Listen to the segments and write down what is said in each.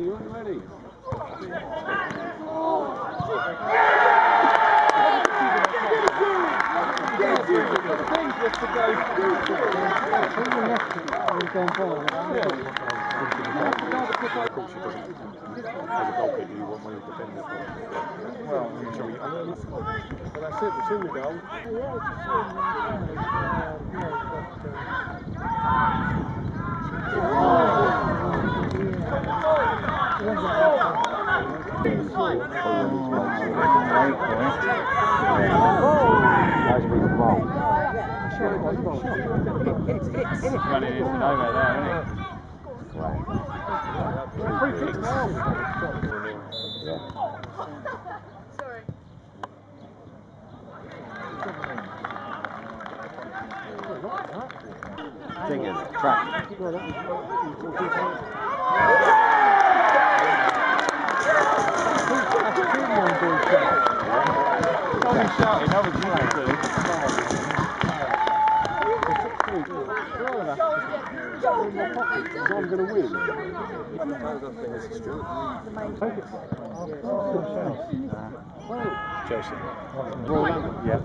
You ain't ready. As a goalkeeper, you want one of the defenders. Well, but that's it, it's in the goal. It's running into nowhere there, isn't it? Free kicks now. Sorry. Thing is, track. Nobody's shouting, nobody's shouting. I'm going to win. Chelsea. Royal London. Yeah.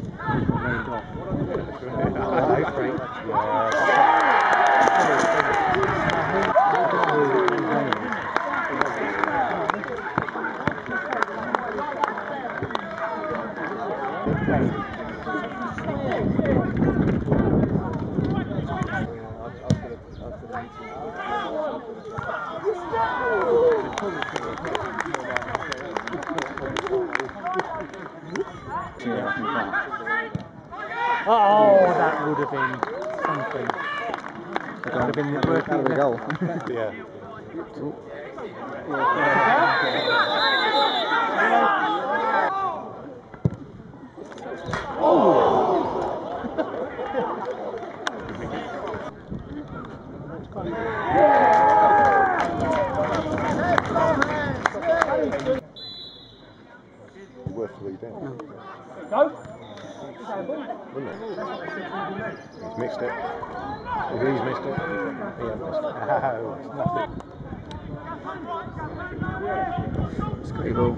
Oh, that would have been something. That would have been the work of the goal. Yeah. Worth 3 down. Go! Wouldn't it? He's missed it. He's missed it. He hasn't missed it. Oh, it's nothing. It's pretty cool.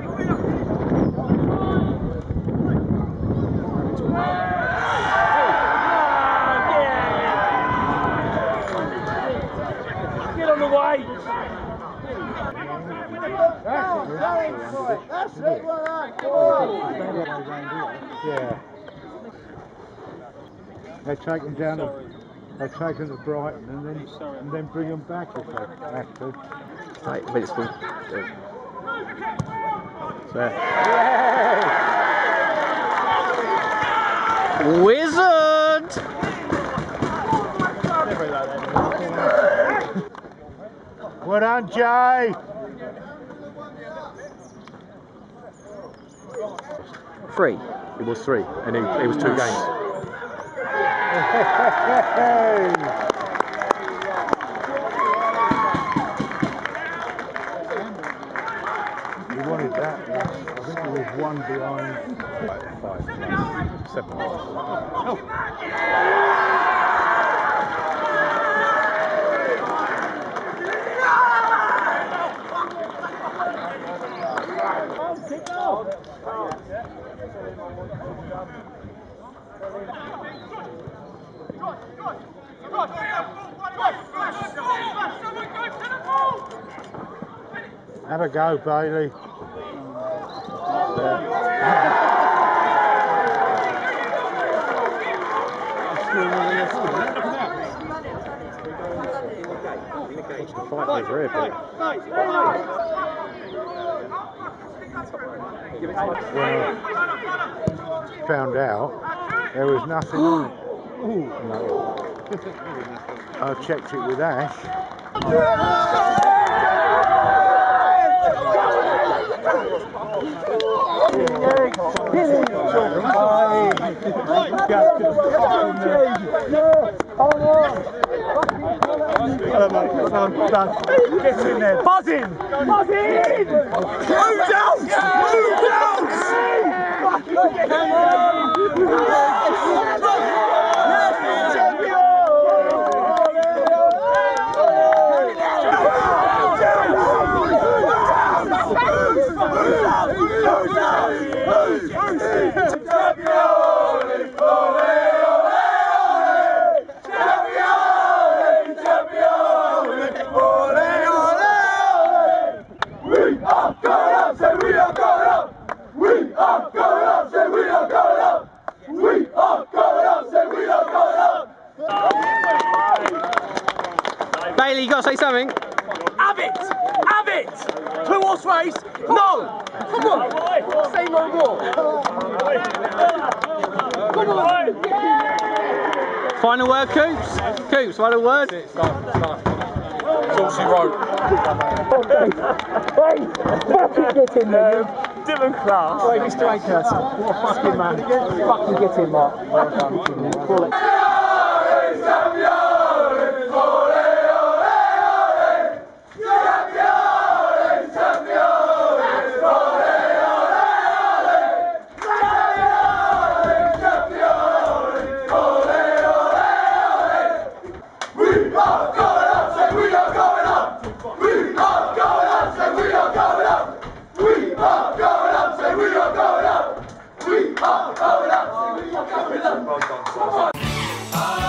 Get on the way! That's it, Yeah. They take them down. They take them to Brighton and then bring them back if they have to. Right, but it's cool. So. Wizard! Well done, Jay. 3. It was 3, and it was 2 games. You wanted that. I think it was 1 behind. 5, 7. Oh. Have a go, Bailey. What's the fight over here, Pete? When I found out, there was nothing on it. No. I checked it with Ash. Get in there. Buzz in! Buzz in! Move down! Move down! Bailey, you got to say something. Have it! Have it! 2-horse race? No! Come on! Say no more! Come on! Final word, Coops? Coops, final word? Saucy rope. Hey! Fucking get in there, Dylan class. Wait, Mr. Akers. What a fucking man. Fucking get in, Mark. Well done. Call it. We are going up,